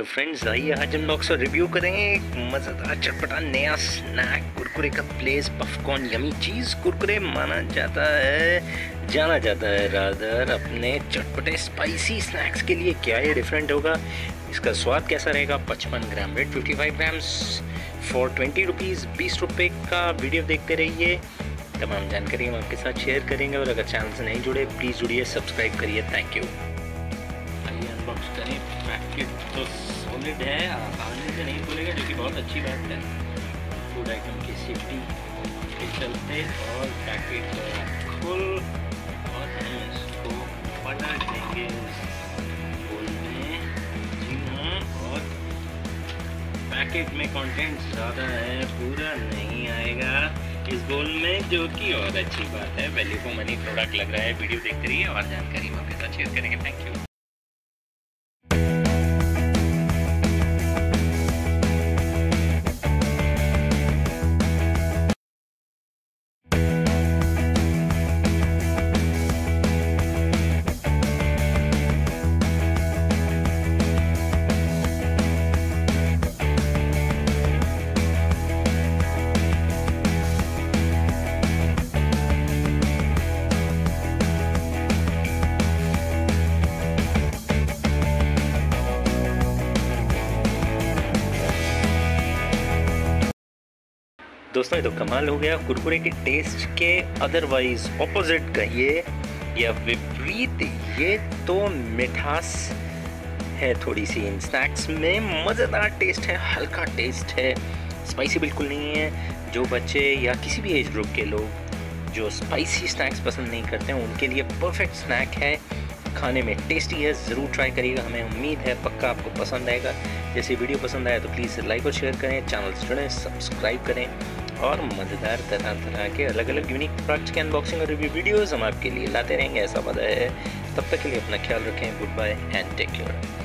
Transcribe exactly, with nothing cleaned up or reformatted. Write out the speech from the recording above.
Friends, आइए आज हम बॉक्स और रिव्यू करेंगे एक मज़ेदार चटपटा नया स्नैक कुरकुरे का place popcorn yummy cheese Kurkure माना जाता है जाना जाता है रादर अपने चटपटे स्पाइसी स्नैक्स के लिए। क्या ये डिफरेंट होगा, इसका स्वाद कैसा रहेगा? पचपन gram weight fifty five grams for twenty rupees बीस रुपये का वीडियो देखते रहिए। तमाम जानकारी हम आपके साथ शेयर करेंगे और अगर चैनल से नहीं जुड़े प्लीज़ जुड़िए, सब्सक्राइब करिए। Thank you. आइए अनबॉक्स करें। पैकेट तो सॉलिड है, आसानी से नहीं खुलेगा जो कि बहुत अच्छी बात है फूड आइटम की सेफ्टी के चलते। और पैकेट खुल और हम इसको पलट देंगे इस बोल में। जी हाँ, और पैकेट में कंटेंट ज़्यादा है, पूरा नहीं आएगा इस बोल में, जो कि और अच्छी बात है। वैल्यू फॉर मनी प्रोडक्ट लग रहा है। वीडियो देखते रहिए और जानकारी हम आपके साथ शेयर करेंगे। Thank you. दोस्तों, ये तो कमाल हो गया। कुरकुरे के टेस्ट के अदरवाइज ऑपोजिट कहिए या विपरीत, ये तो मिठास है थोड़ी सी इन स्नैक्स में। मज़ेदार टेस्ट है, हल्का टेस्ट है, स्पाइसी बिल्कुल नहीं है। जो बच्चे या किसी भी एज ग्रुप के लोग जो स्पाइसी स्नैक्स पसंद नहीं करते हैं उनके लिए परफेक्ट स्नैक है। खाने में टेस्टी है, ज़रूर ट्राई करिएगा। हमें उम्मीद है पक्का आपको पसंद आएगा। जैसे वीडियो पसंद आया तो प्लीज़ लाइक और शेयर करें, चैनल से जुड़ें, सब्सक्राइब करें और मज़ेदार तरह तरह के अलग अलग यूनिक प्रोडक्ट्स के अनबॉक्सिंग और रिव्यू वीडियोस हम आपके लिए लाते रहेंगे, ऐसा वादा है। तब तक के लिए अपना ख्याल रखें। Good bye and take care.